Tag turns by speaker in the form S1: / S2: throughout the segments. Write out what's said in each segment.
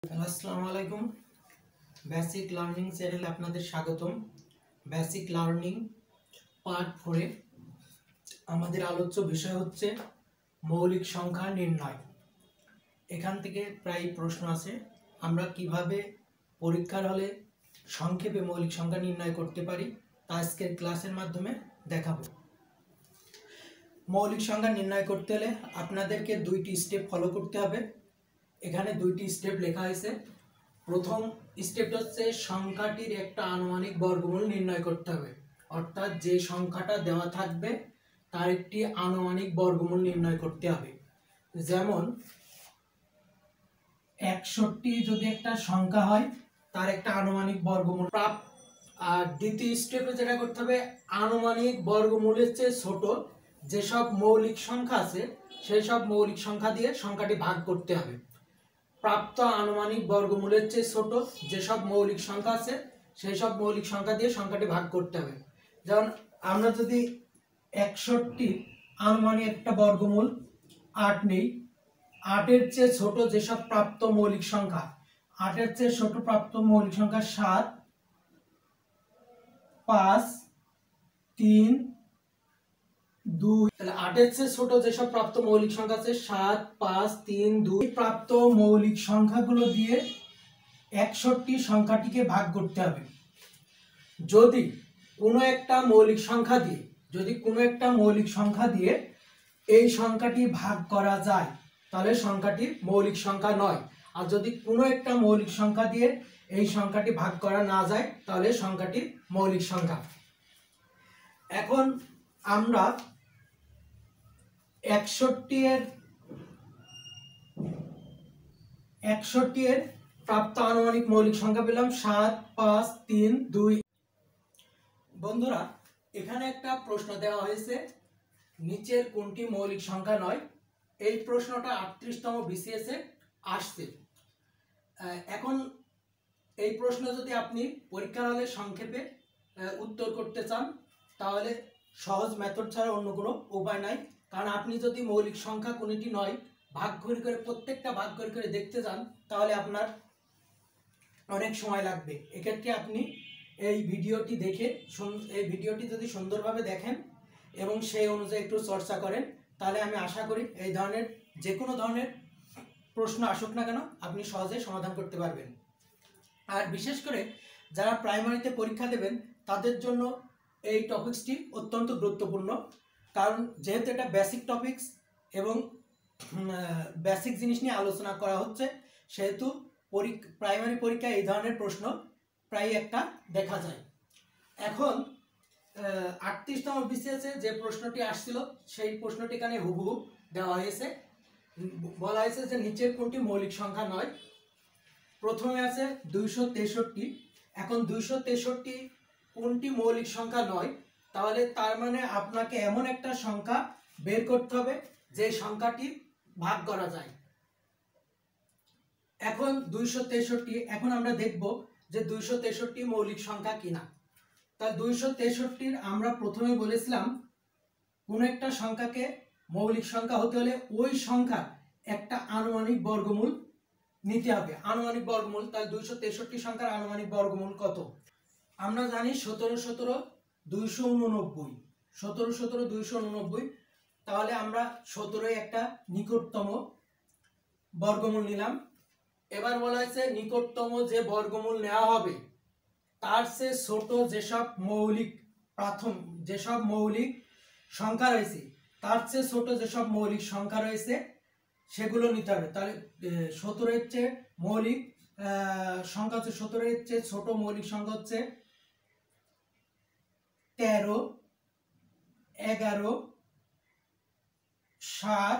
S1: আসসালামু আলাইকুম। Basic learning চ্যানেলে আপনাদের স্বাগতম। বেসিক লার্নিং পার্ট 4 এ আমাদের আলোচ্য বিষয় হচ্ছে মৌলিক সংখ্যা নির্ণয়। এখান থেকে প্রায় প্রশ্ন আছে, আমরা কিভাবে পরীক্ষার হলে সংক্ষেপে মৌলিক সংখ্যা নির্ণয় করতে পারি তা আজকের ক্লাসের মাধ্যমে দেখাবো। মৌলিক সংখ্যা নির্ণয় করতে হলে আপনাদেরকে দুইটি স্টেপ ফলো করতে হবে। এখানে দুইটি স্টেপ লেখা হয়েছে। প্রথম স্টেপটা হচ্ছে সংখ্যাটির একটা আনুমানিক বর্গমূল নির্ণয় করতে হবে, অর্থাৎ যে সংখ্যাটা দেওয়া থাকবে তার একটি আনুমানিক বর্গমূল নির্ণয় করতে হবে। যেমন 61 যদি একটা সংখ্যা হয় তার একটা আনুমানিক বর্গমূল প্রাপ্ত। আর দ্বিতীয় স্টেপে যেটা করতে হবে, আনুমানিক বর্গমূলের চেয়ে ছোট যেসব মৌলিক সংখ্যা আছে সেই সব মৌলিক সংখ্যা দিয়ে সংখ্যাটি ভাগ করতে হবে। প্রাপ্ত আনুমানিক বর্গমূলের চেয়ে ছোট যেসব মৌলিক সংখ্যা আছে সেই সব মৌলিক সংখ্যা দিয়ে সংখ্যাটি ভাগ করতে হবে। যেমন আমরা যদি 61 আনুমানিক একটা বর্গমূল 8 নেই, 8-এর চেয়ে ছোট যেসব প্রাপ্ত মৌলিক সংখ্যা, 8-এর চেয়ে ছোট প্রাপ্ত মৌলিক সংখ্যা 7, 5, 3, 2। তাহলে 8-এর চেয়ে ছোট যেসব প্রাপ্ত মৌলিক সংখ্যা আছে 7, 5, 3, 2 প্রাপ্ত মৌলিক সংখ্যাগুলো দিয়ে 61 সংখ্যাটিকে ভাগ করতে হবে। যদি কোনো একটা মৌলিক সংখ্যা দিয়ে এই সংখ্যাটি ভাগ করা যায় তাহলে সংখ্যাটি মৌলিক সংখ্যা নয়, আর যদি কোনো একটা মৌলিক সংখ্যা দিয়ে এই সংখ্যাটি ভাগ করা না যায় তাহলে সংখ্যাটি মৌলিক সংখ্যা। এখন আমরা 61 এর প্রাপ্ত আনুমানিক মৌলিক সংখ্যা পেলাম 7, 5, 3, 2। বন্ধুরা, এখানে একটা প্রশ্ন দেওয়া হয়েছে, নিচের কোনটি মৌলিক সংখ্যা নয়। এই প্রশ্নটা 38তম BCS এ আসছে। এখন এই প্রশ্ন যদি আপনি পরীক্ষার হলে সংক্ষেপে উত্তর করতে চান তাহলে সহজ মেথড ছাড়া অন্য কোনো উপায় নাই। কারণ আপনি যদি মৌলিক সংখ্যা কোনটি নয় ভাগ করে প্রত্যেকটা ভাগ করে দেখতে যান তাহলে আপনার অনেক সময় লাগবে। এক্ষেত্রে আপনি এই ভিডিওটি যদি সুন্দরভাবে দেখেন এবং সেই অনুযায়ী একটু চর্চা করেন তাহলে আমি আশা করি এই ধরনের যে কোনো ধরনের প্রশ্ন আসুক না কেন আপনি সহজে সমাধান করতে পারবেন। আর বিশেষ করে যারা প্রাইমারিতে পরীক্ষা দেবেন তাদের জন্য এই টপিকসটি অত্যন্ত গুরুত্বপূর্ণ, কারণ যেহেতু এটা বেসিক টপিকস এবং বেসিক জিনিস নিয়ে আলোচনা করা হচ্ছে সেহেতু প্রাইমারি পরীক্ষায় এই ধরনের প্রশ্ন প্রায় একটা দেখা যায়। এখন 38তম BCS এ যে প্রশ্নটি আসছিল সেই প্রশ্নটি এখানে হুবহু দেওয়া হয়েছে। বলা হয়েছে যে নিচের কোনটি মৌলিক সংখ্যা নয়। প্রথমে আছে 263। এখন 263 কোনটি মৌলিক সংখ্যা নয়, তাহলে তার মানে আপনাকে এমন একটা সংখ্যা বের করতে হবে যে সংখ্যাটি ভাগ করা যায়। এখন 263, এখন আমরা দেখব যে 263 মৌলিক সংখ্যা কিনা। তাহলে 263 আমরা প্রথমে বলেছিলাম কোন একটা সংখ্যাকে মৌলিক সংখ্যা হতে হলে ওই সংখ্যার একটা আনুমানিক বর্গমূল নিতে হবে। আনুমানিক বর্গমূল, তাহলে 263 সংখ্যার আনুমানিক বর্গমূল কত? আমরা জানি 17 17 289, 17 17 289। তাহলে আমরা 17 একটা নিকটতম বর্গমূল নিলাম। এবার বলা হয়েছে নিকটতম যে বর্গমূল নেওয়া হবে তার চেয়ে ছোট যেসব মৌলিক সংখ্যা রয়েছে তার চেয়ে ছোট যেসব মৌলিক সংখ্যা রয়েছে সেগুলো নিতে হবে। তাহলে 17-এর চেয়ে মৌলিক সংখ্যা হচ্ছে 17-এর চেয়ে ছোট মৌলিক সংখ্যা হচ্ছে 13, 11, 7,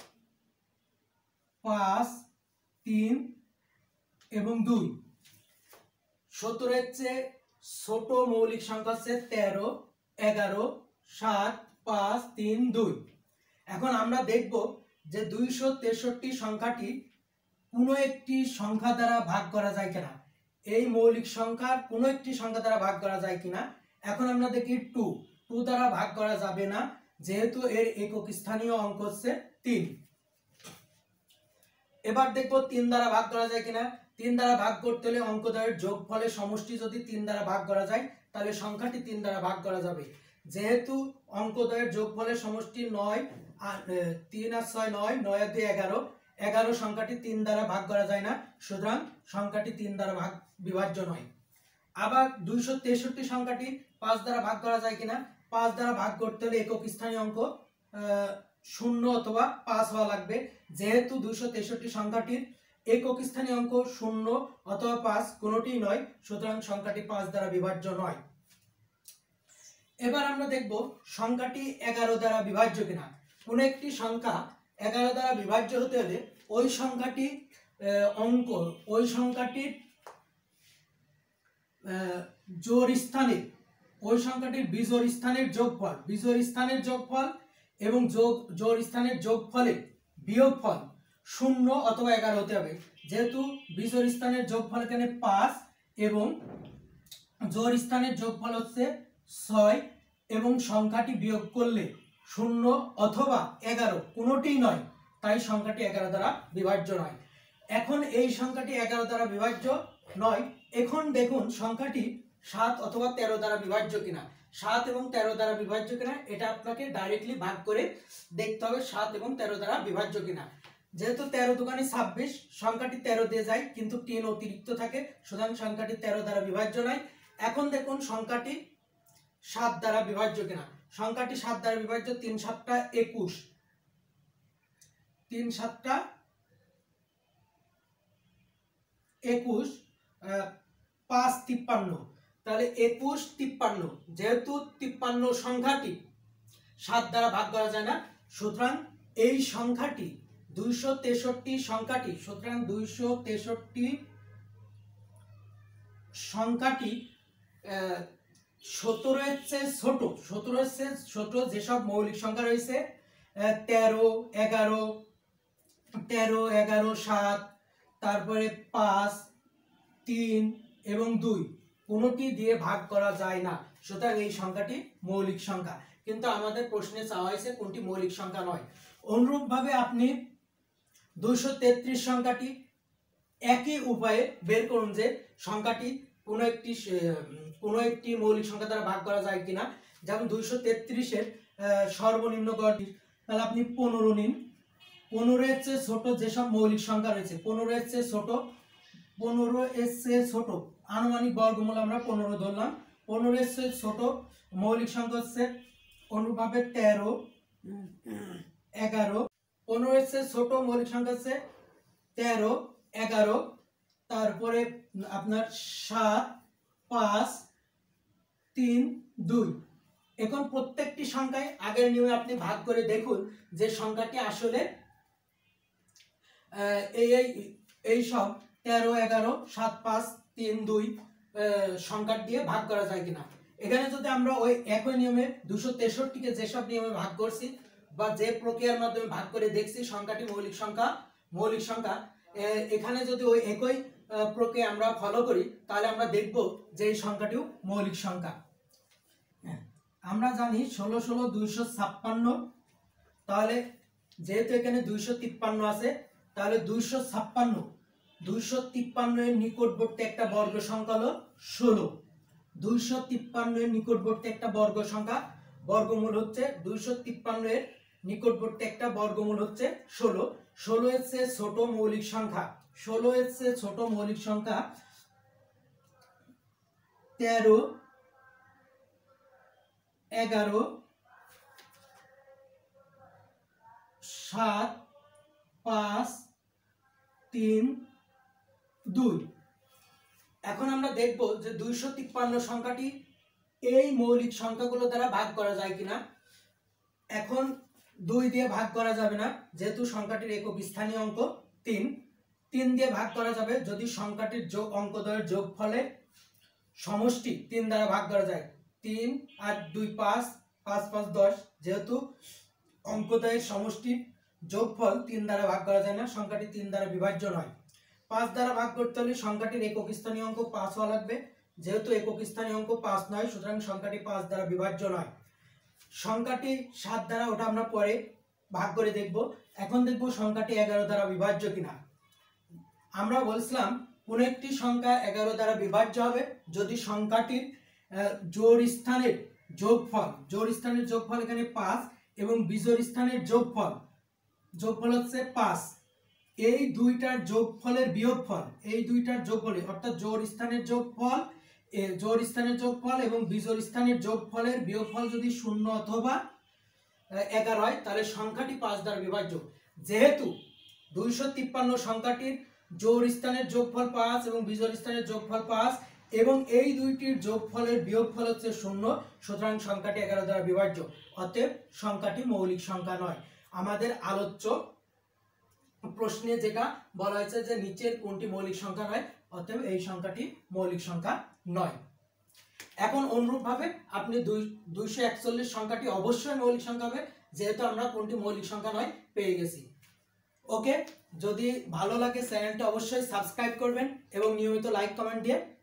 S1: 5, 3 এবং 2। 17-এর চেয়ে ছোট মৌলিক সংখ্যা হচ্ছে 13, 11, 7, 5, 3, 2। এখন আমরা দেখব যে 263 সংখ্যাটি কোনো একটি সংখ্যা দ্বারা ভাগ করা যায় কিনা, এই মৌলিক সংখ্যার কোনো একটি সংখ্যা দ্বারা ভাগ করা যায় কিনা। এখন আমরা দেখি 2 দ্বারা ভাগ করা যাবে না, যেহেতু এর একক স্থানীয় অঙ্ক হচ্ছে 3। এবার দেখবো 3 দ্বারা ভাগ করা যায় কিনা। 3 দ্বারা ভাগ করতে হলে অঙ্কদ্বয়ের যোগফলের সমষ্টি যদি 3 দ্বারা ভাগ করা যায় তাহলে সংখ্যাটি 3 দ্বারা ভাগ করা যাবে। যেহেতু অঙ্কদ্বয়ের যোগফলের সমষ্টি 9 আর 3 আর 6 9, 9 আর 2 11, 11 সংখ্যাটি 3 দ্বারা ভাগ করা যায় না, সুতরাং সংখ্যাটি 3 দ্বারা বিভাজ্য নয়। আবার 263 সংখ্যাটি 5 দ্বারা ভাগ করা যায় কিনা। 5 দ্বারা ভাগ করতে হলে একক স্থানীয় অঙ্ক 0 অথবা 5 হওয়া লাগবে। যেহেতু 263 সংখ্যাটির একক স্থানীয় অঙ্ক 0 অথবা 5 কোনোটিই নয়, সুতরাং সংখ্যাটি 5 দ্বারা বিভাজ্য নয়। এবার আমরা দেখব সংখ্যাটি 11 দ্বারা বিভাজ্য কিনা। কোনো একটি সংখ্যা 11 দ্বারা বিভাজ্য হতে হলে ওই সংখ্যাটি ওই সংখ্যাটির জোড় স্থানে ওই সংখ্যাটির বিজোড় স্থানের যোগফল এবং জোড় স্থানের যোগফলে বিয়োগফল 0 অথবা 11 হতে হবে। যেহেতু বিজোড় স্থানের যোগফল এখানে 5 এবং জোড় স্থানের যোগফল হচ্ছে 6 এবং সংখ্যাটি বিয়োগ করলে 0 অথবা 11 কোনোটিই নয়, তাই সংখ্যাটি 11 দ্বারা বিভাজ্য নয়। এখন এই সংখ্যাটি 11 দ্বারা বিভাজ্য নয়। এখন দেখুন সংখ্যাটি 7 অথবা 13 দ্বারা বিভাজ্য কিনা। 7 এবং 13 দ্বারা বিভাজ্য কিনা এটা আপনাকে ডাইরেক্টলি ভাগ করে দেখতে হবে 7 এবং 13 দ্বারা বিভাজ্য কিনা। যেহেতু 13 দুগুণে 26, সংখ্যাটি 13 দিয়ে যায় কিন্তু 3 অতিরিক্ত থাকে, সুতরাং সংখ্যাটি 13 দ্বারা বিভাজ্য নয়। এখন দেখুন সংখ্যাটি 7 দ্বারা বিভাজ্য কিনা। সংখ্যাটি 7 দ্বারা বিভাজ্য। 3 7 21, 3 7 21, 5 53, তাহলে 21 53। যেহেতু 53 সংখ্যাটি 7 দ্বারা ভাগ করা যায় না, সুতরাং এই সংখ্যাটি 263 সংখ্যাটি 17 এর চেয়ে ছোট যেসব মৌলিক সংখ্যা রয়েছে 13 11 7, তারপরে 5 3 এবং 2 কোনোটি দিয়ে ভাগ করা যায় না, সুতরাং এই সংখ্যাটি মৌলিক সংখ্যা। কিন্তু আমাদের প্রশ্নে চাওয়া হয়েছে কোনটি মৌলিক সংখ্যা নয়। অনুরূপভাবে আপনি 233 সংখ্যাটি একই উপায়ে বের করুন যে সংখ্যাটি কোনো একটি মৌলিক সংখ্যা দ্বারা ভাগ করা যায় কিনা। যেমন 233 এর সর্বনিম্ন গড়, তাহলে আপনি 15 নিন। 15 এর চেয়ে ছোট যেসব মৌলিক সংখ্যা রয়েছে 15 এর চেয়ে ছোট আনুমানিক বর্গমূল আমরা 15 ধরলাম। 15 এর চেয়ে ছোট মৌলিক সংখ্যা হচ্ছে অনুরূপভাবে 13 11। 15 এর চেয়ে ছোট মৌলিক সংখ্যা হচ্ছে 13 11, তারপরে আপনার 7 5 3 2। এখন প্রত্যেকটি সংখ্যায় আগের নিয়মে আপনি ভাগ করে দেখুন যে সংখ্যাটি আসলে এই সব 13 11 7 5 3 2 সংখ্যা দিয়ে ভাগ করা যায় কিনা। এখানে যদি আমরা ওই একই নিয়মে 263-কে যেসব নিয়মে ভাগ করছি বা যে প্রক্রিয়ার মাধ্যমে ভাগ করে দেখছি সংখ্যাটি মৌলিক সংখ্যা, এখানে যদি ওই একই প্রক্রিয়া আমরা ফলো করি তাহলে আমরা দেখব যে এই সংখ্যাটিও মৌলিক সংখ্যা। আমরা জানি 16 16 256, তাহলে যেহেতু এখানে 253 আছে তাহলে 253 এর নিকটবর্তী একটা বর্গ সংখ্যা হলো 16। 253 এর নিকটবর্তী একটা বর্গ সংখ্যা বর্গমূল হচ্ছে 253 এর নিকটবর্তী একটা বর্গমূল হচ্ছে 16। 16 এর চেয়ে ছোট মৌলিক সংখ্যা 13 11 7 5 3 2। এখন আমরা দেখব যে 253 সংখ্যাটি এই মৌলিক সংখ্যাগুলো দ্বারা ভাগ করা যায় কিনা। এখন 2 দিয়ে ভাগ করা যাবে না, যেহেতু সংখ্যাটির একক স্থানীয় অঙ্ক 3। 3 দিয়ে ভাগ করা যাবে যদি সংখ্যাটির অঙ্কদ্বয়ের যোগফলের সমষ্টি 3 দ্বারা ভাগ করা যায়। 3 আর 2 5, 5 5 10, যেহেতু অঙ্কদ্বয়ের সমষ্টি যোগফল 3 দ্বারা ভাগ করা যায় না, সংখ্যাটি 3 দ্বারা বিভাজ্য নয়। 5 দ্বারা ভাগ করতে হলে সংখ্যাটির একক স্থানীয় অঙ্ক 5 হওয়া লাগবে, যেহেতু একক স্থানীয় অঙ্ক 5 নয়, সুতরাং সংখ্যাটি 5 দ্বারা বিভাজ্য নয়। সংখ্যাটি 7 দ্বারা, ওটা আমরা পরে ভাগ করে দেখব। এখন দেখব সংখ্যাটি 11 দ্বারা বিভাজ্য কিনা। আমরা বলছিলাম কোন একটি সংখ্যা 11 দ্বারা বিভাজ্য হবে যদি সংখ্যাটির জোড় স্থানের যোগফল এখানে 5 এবং বিজোড় স্থানের যোগফল হচ্ছে 5, এই দুইটার যোগফলের বিয়োগফল, এই দুইটার যোগফলে অর্থাৎ জোড় স্থানের যোগফল এবং বিজোড় স্থানের যোগফলের বিয়োগফল যদি 0 অথবা 11 হয় তাহলে সংখ্যাটি 5 দ্বারা বিভাজ্য। যেহেতু 253 সংখ্যাটির জোড় স্থানের যোগফল 5 এবং বিজোড় স্থানের যোগফল 5 এবং এই দুইটির যোগফলের বিয়োগফল হচ্ছে 0, সুতরাং সংখ্যাটি 11 দ্বারা বিভাজ্য। অতএব সংখ্যাটি মৌলিক সংখ্যা নয়। আমাদের আলোচ্য প্রশ্নে যেটা বলা হয়েছে যে নিচের কোনটি মৌলিক সংখ্যা নয়, অতএব এই সংখ্যাটি মৌলিক সংখ্যা নয়। এখন অনুরূপভাবে আপনি 241 সংখ্যাটি অবশ্যই মৌলিক সংখ্যা হবে, যেহেতু আমরা কোনটি মৌলিক সংখ্যা নয় পেয়ে গেছি। ওকে, যদি ভালো লাগে চ্যানেলটা অবশ্যই সাবস্ক্রাইব করবেন এবং নিয়মিত লাইক কমেন্ট দিয়ে